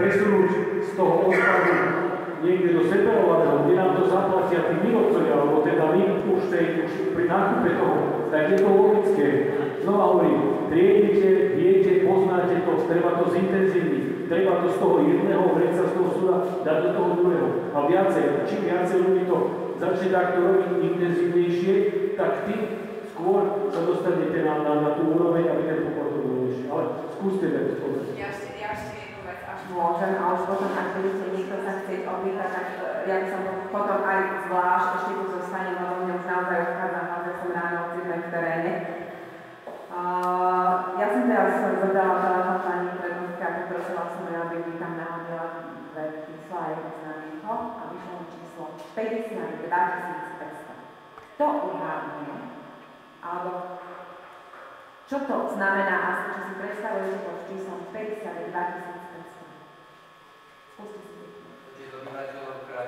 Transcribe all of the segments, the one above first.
presunúť z toho odpadu niekde do separovaného, kde nám to zaplatia tí výrobcovia, alebo teda my už pri nákupe toho, tak je to logické. Znova hovorím, triedite, viete, poznáte to, treba to zintenzívniť, treba to z toho jedného vreca, z toho súda dať do toho druhého. A viacej, čím viacej ľudí to začne takto robiť intenzívnejšie, tak tým skôr sa dostanete na tú úroveň, aby ten pokor to bol lepšie. Ale skúste to povedať. Ja ešte jednu vec, až môžem, a už potom, ak budete niekto sa chcieť opýtať, tak ja by som potom aj zvlášť, ešte tu zostanem, lebo mňa už naozaj odchádzam, že som ráno odzidem v teréne. Ja som teraz zobrala telefón pani prednostka a poprosila som ju, aby mi tam nahodila dve čísla a jedno znamienko a vyšlo mi číslo 52 500. To odhádne, alebo čo to znamená asi, čo si predstavujete pod číslom 52 500? Skúste si to. Počet obyvateľov krát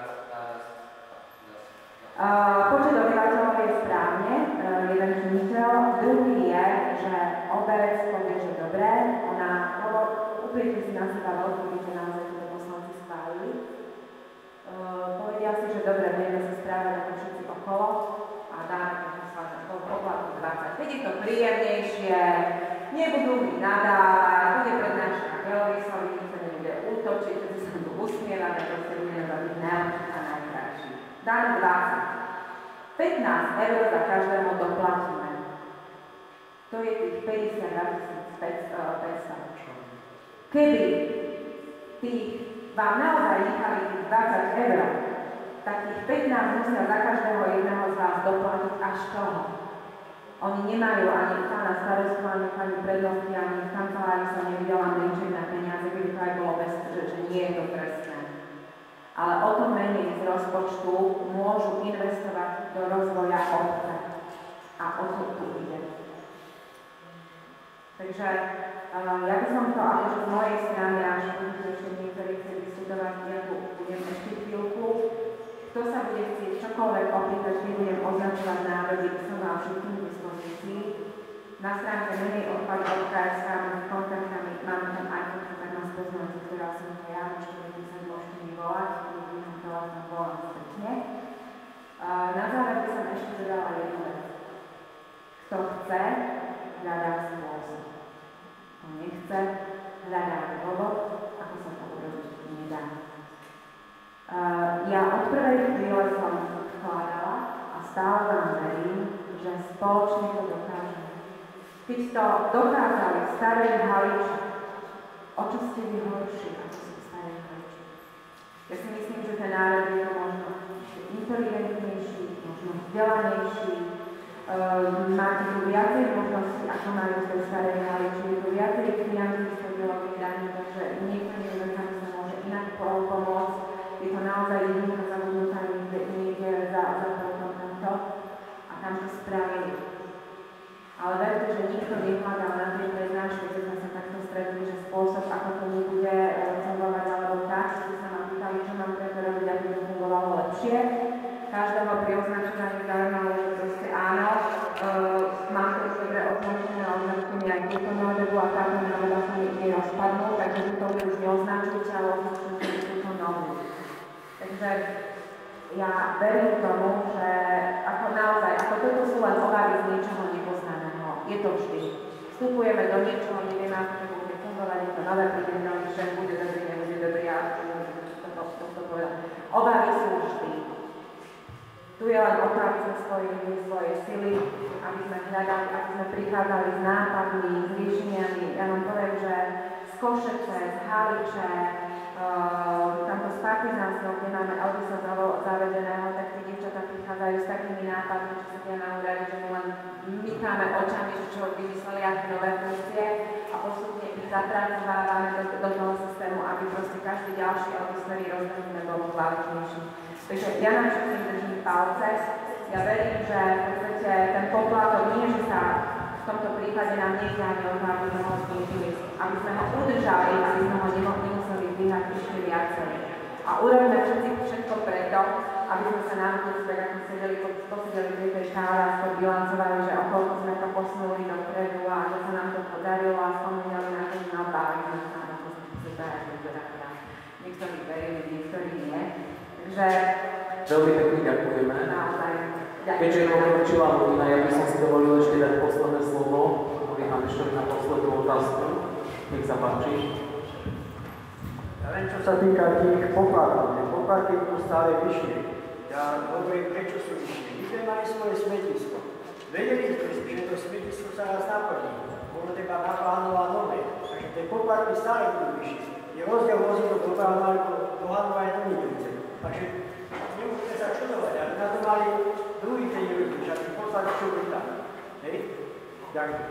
Počet obyvateľov je správne, jeden činiteľ. Druhý je, že obec povie, že dobré, upriete si na seba veľkú, že naozaj tieto poslanci schválili. Povedia si, že dobre, budeme sa správať ako všetci okolo a dáme to poplatku 20. Keď je to príjemnejšie, nebudú mi nadávať, bude prednášať veľvysovi, nikto nebude útočiť, že sa tu usmievame, proste budeme baviť najlepšie a najkrajšie. Dáme 20. 15 eur za každému doplatíme. To je tých 52 500. Keby vám naozaj nechali tých 20 eur, tak tých 15 musia za každého jedného z vás doplatiť až toho. Oni nemajú ani pána starostu, ani pani prednosti, ani v kancelárii som nevidela menšie na peniaze, keby to aj bolo bez, že nie je to trestné. Ale o to menej z rozpočtu môžu investovať do rozvoja obce. A o to tu ide. Takže ja by som to akože z mojej strany, až budete ešte niektorí chceli diskutovať, ja tu budem ešte chvíľku. Kto sa bude chcieť čokoľvek opýtať, keď budem označovať návody, som vám všetkým k dispozícii. Na stránke menejodpad.sk máme kontaktami, máme tam aj kontaktná spoznávací, ktorá som to ja, môžete mi volať, budem vám telefón volať spätne. Na záver by som ešte dodala jednu vec. Kto chce, hľadá spôsob. Kto nechce, hľadá dôvod, ako sa to urobiť nedá. Ja od prvej chvíle som vkladala a stále vám verím, že spoločne to dokážeme. Keď to dokázali staré Haliči, o čo ste vy horší, ako sú staré Haliči? Ja si myslím, že ten národ je možno inteligentnejší, možno vzdelanejší, máte tu viacej možností, ako majú tie staré Haliči, je tu viacej financí z podielových daní, takže niektorým vecami sa môže inak pomôcť. Je to naozaj jedinka zabudnutá niekde za tamto a tam to spravili. Ale verte, že nikto nehľadal na tej prednáške, keď sme sa takto stretli, že spôsob, ako to nebude fungovať alebo tak, že sa ma pýtali, čo mám preto robiť, aby to fungovalo lepšie. Každého pri označovaní zaujímalo, že proste áno, mám to už dobre označené a označujem aj túto nádobu a táto nádoba sa mi ide rozpadnú, takže túto už neoznačujte, ale označujte túto novú. Takže ja verím tomu, že ako naozaj, ako toto sú len obavy z niečoho nepoznaného. Je to vždy. Vstupujeme do niečoho, nevieme, ako to bude fungovať, je to nové, príde nový šéf, bude dobrý, nebude dobrý, a to povedať. Obavy sú vždy. Tu je len o to, aby sme spojili svoje sily, aby sme hľadali, aby sme prichádzali s nápadmi, s riešeniami. Ja vám poviem, že z Košece, z Haliče, tamto z Partizánského, kde máme Elvisa zavedeného, tak tie dievčatá prichádzajú s takými nápadmi, čo sa tie naúrali, že my len mykáme očami, že čo vymysleli aké nové funkcie a postupne ich zapracovávame do toho systému, aby proste každý ďalší Elvis, ktorý rozhodíme, bol kvalitnejší. Takže ja nám všetkým držím palce. Ja verím, že v podstate ten poplatok nie, že sa v tomto prípade nám niekde ani odváži aby sme ho udržali, aby sme ho nemuseli dvíhať ešte viacej. A urobíme všetko preto, aby sme sa na budúci, tak ako posedeli pri tej káve a skôr bilancovali, že okolko sme to posunuli dopredu a že sa nám to podarilo a spomínali na to, že naopak sme sa na to super, že Veľmi pekne ďakujeme. naozaj Keďže je pokročilá hodina, ja by som si dovolil ešte dať posledné slovo. Poviem vám ešte na poslednú otázku. Nech sa páči. Len čo sa týka tých poplatkov, tie poplatky budú stále vyššie. Ja hovorím, prečo sú vyššie. My sme mali svoje smetisko. Vedeli sme, že to smetisko sa raz naplní. Bolo treba naplánovať nové. Takže tie poplatky stále budú vyššie. Je rozdiel vozidlo do Hanova do Nitrice. Takže nemôžete sa čudovať, ale na to mali druhý ten ľudí, že tých poplatky sú byť tam. Hej? Ďakujem.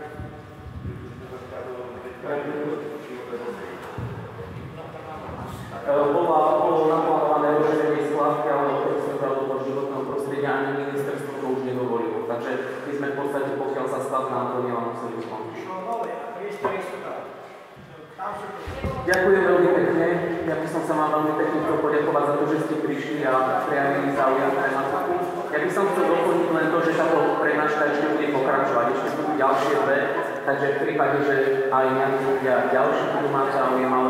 Bolo naplánované rozšírenie skládky, ale Ministerstvo do životného prostredia ani ministerstvo to už nedovolilo. Takže my sme v podstate, pokiaľ sa skládka naplnila, museli skončiť. Ďakujem veľmi pekne. Ja by som sa vám veľmi pekne chcel poďakovať za to, že ste prišli a prejavili záujem pre nás. Ja by som chcel doplniť len to, že táto prednáška ešte bude pokračovať. Ešte budú ďalšie dve, takže v prípade, že aj nejakí ľudia ďalší budú mať záujem